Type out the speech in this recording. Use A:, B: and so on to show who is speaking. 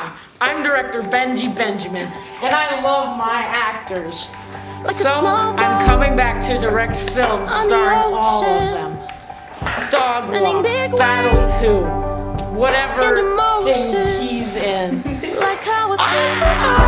A: Hi, I'm director Benji Benjamin, and I love my actors. So, I'm coming back to direct films starring all of them. Dog Walk, Battle 2, whatever thing he's in.
B: Like how a single